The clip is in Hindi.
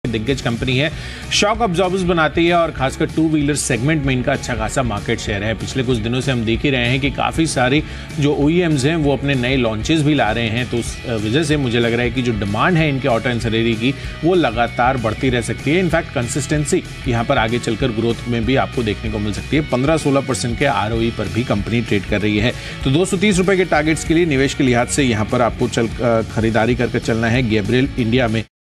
दिग्गज कंपनी है, शॉक अब्जॉर्बर्स बनाती है और खासकर टू व्हीलर सेगमेंट में इनका अच्छा खासा मार्केट शेयर है। पिछले कुछ दिनों से हम देख ही रहे हैं कि काफ़ी सारी जो OEMs हैं वो अपने नए लॉन्चेस भी ला रहे हैं, तो उस वजह से मुझे लग रहा है कि जो डिमांड है इनके ऑटो एंसिलरी की वो लगातार बढ़ती रह सकती है। इनफैक्ट कंसिस्टेंसी यहाँ पर आगे चलकर ग्रोथ में भी आपको देखने को मिल सकती है। 15-16% के ROE पर भी कंपनी ट्रेड कर रही है। तो 230 रुपए के टारगेट्स के लिए निवेश के लिहाज से यहाँ पर आपको खरीदारी करके चलना है गैब्रियल इंडिया में।